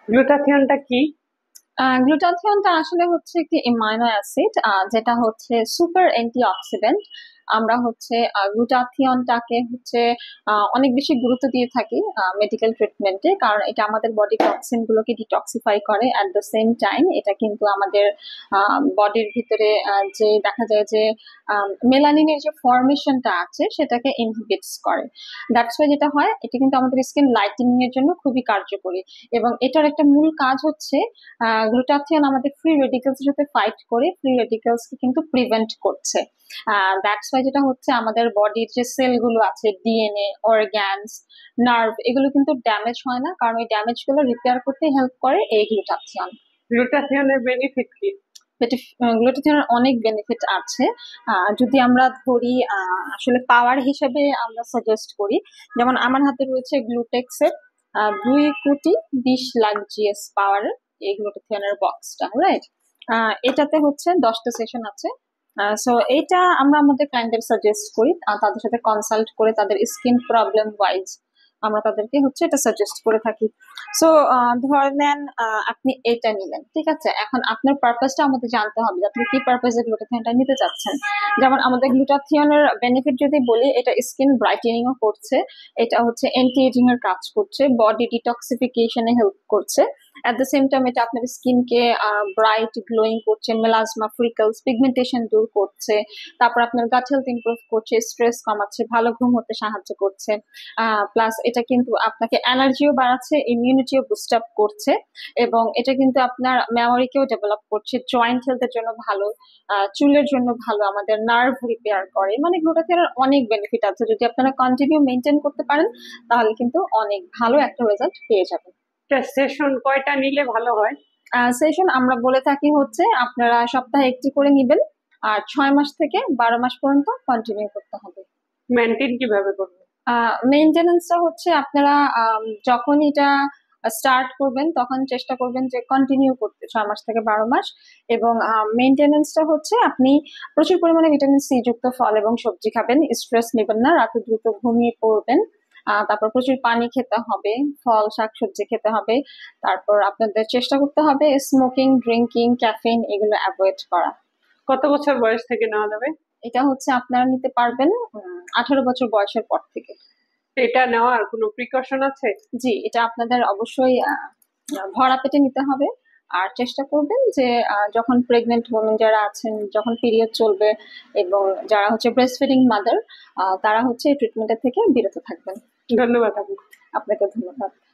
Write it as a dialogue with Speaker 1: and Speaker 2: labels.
Speaker 1: গ্লুটাথিয়নটা কি?
Speaker 2: গ্লুটাথিয়নটা আসলে হচ্ছে একটি এমাইনো অ্যাসিড, যেটা হচ্ছে সুপার অ্যান্টিঅক্সিডেন্ট। আমরা হচ্ছে গ্লুটাথিয়নটাকে হচ্ছে অনেক বেশি গুরুত্ব দিয়ে থাকি মেডিকেল ট্রিটমেন্টে, কারণ এটা আমাদের বডি টক্সিন গুলোকে ডিটক্সিফাই করে। অ্যাট দ্য সেম টাইম এটা কিন্তু আমাদের বডির ভিতরে যে দেখা যায় যে মেলানিনের যে ফর্মেশনটা আছে সেটাকে ইনহিবিটস করে। দ্যাটস ওয়াই যেটা হয়, এটা কিন্তু আমাদের স্কিন লাইটেনিং এর জন্য খুবই কার্যকরী। এবং এটার একটা মূল কাজ হচ্ছে গ্লুটাথিয়ন আমাদের ফ্রি রেডিকেলস এর সাথে ফাইট করে ফ্রি রেডিকেলস কে কিন্তু প্রিভেন্ট করছে। দ্যাটস ওয়াই যেটা হচ্ছে আমাদের বডির যে সেল গুলো আছে, ডিএনএ, অর্গ্যানস, নার্ভ, এগুলো কিন্তু ড্যামেজ হয় না, কারণ ওই ড্যামেজ গুলো রিপেয়ার করতে হেল্প করে এই গ্লুটাথিয়ন।
Speaker 1: গ্লুটাথিয়নের বেনিফিট কি?
Speaker 2: গ্লুটাথিয়নের অনেক বেনিফিট আছে। যদি আমরা ধরি আসলে পাওয়ার হিসেবে আমরা সাজেস্ট করি, যেমন আমার হাতে রয়েছে গ্লুটেক্সের 2,20,00,000 জিএস পাওয়ারের এই গ্লুটাথিয়নের বক্সটা, রাইট? এটাতে হচ্ছে 10টা সেশন আছে। সো এটা আমরা আমাদের ক্লায়েন্টদের সাজেস্ট করি, তাদের সাথে কনসাল্ট করে তাদের স্কিন প্রবলেম ওয়াইজ আমরা তাদেরকে হচ্ছে এটা সাজেস্ট করে থাকি। সো ধরে নেন আপনি এটা নিলেন, ঠিক আছে, এখন আপনার পারপাসটা আমাদের জানতে হবে যে আপনি কি পারপাসে গ্লুটাথিয়নটা নিতে চাচ্ছেন। যেমন আমাদের গ্লুটাথিয়নের বেনিফিট যদি বলি, এটা স্কিন ব্রাইটেনিং ও করছে, এটা হচ্ছে অ্যান্টি এজিং এর কাজ করছে, বডি ডিটক্সিফিকেশনে হেল্প করছে। এট দ্য সেম টাইম এটা আপনার স্কিনকে ব্রাইট গ্লোয়িং করছে, মেলাজমা, ফ্রিকলস, পিগমেন্টেশন দূর করছে। তারপর আপনার গাট হেলথ ইমপ্রুভ করছে, স্ট্রেস কমাচ্ছে, ভালো ঘুম হতে সাহায্য করছে। প্লাস এটা কিন্তু আপনাকে এনার্জিও বাড়াচ্ছে, ইমিউনিটিও বুস্ট আপ করছে, এবং এটা কিন্তু আপনার মেমোরিকেও ডেভেলপ করছে, জয়েন্ট হেলথের জন্য ভালো, চুলের জন্য ভালো, আমাদের নার্ভ রিপেয়ার করে। মানে গ্লুটাথিয়নের অনেক বেনিফিট আছে, যদি আপনারা কন্টিনিউ মেনটেন করতে পারেন তাহলে কিন্তু অনেক ভালো একটা রেজাল্ট পেয়ে যাবেন।
Speaker 1: সেশন কয়টা নিলে ভালো হয়?
Speaker 2: সেশন আমরা বলে থাকি হচ্ছে আপনারা সপ্তাহে একটি করে নিবেন, আর 6 মাস থেকে 12 মাস পর্যন্ত কন্টিনিউ করতে হবে।
Speaker 1: মেনটেন কিভাবে করবো?
Speaker 2: মেনটেনেন্সটা হচ্ছে আপনারা যখন এটা স্টার্ট করবেন তখন চেষ্টা করবেন যে কন্টিনিউ করতে 6 মাস থেকে 12 মাস। এবং মেনটেনেন্সটা হচ্ছে আপনি প্রচুর পরিমাণে ভিটামিন সি যুক্ত ফল এবং সবজি খাবেন, স্ট্রেস নেবেন না, রাতে দ্রুত ঘুমিয়ে পড়বেন। তারপর প্রচুর পানি খেতে হবে, ফল শাকসবজি খেতে হবে। তারপর আপনাদের চেষ্টা করতে হবে স্মোকিং, ড্রিঙ্কিং, ক্যাফেইন এগুলো অ্যাভয়েড করা।
Speaker 1: কত বছর বয়স থেকে নেওয়া যাবে?
Speaker 2: এটা হচ্ছে আপনারা নিতে পারবেন 18 বছর বয়সের পর থেকে।
Speaker 1: এটা নেওয়ার কোনো প্রিকশন আছে?
Speaker 2: জি, এটা আপনাদের অবশ্যই ভরা পেটে নিতে হবে। আর চেষ্টা করবেন যে যখন প্রেগনেন্ট ওমেন যারা আছেন, যখন পিরিয়ড চলবে, এবং যারা হচ্ছে ব্রেস্ট ফিডিং মাদার, তারা হচ্ছে এই ট্রিটমেন্টের থেকে বিরত থাকবেন।
Speaker 1: ধন্যবাদ আপু।
Speaker 2: আপনাকে ধন্যবাদ।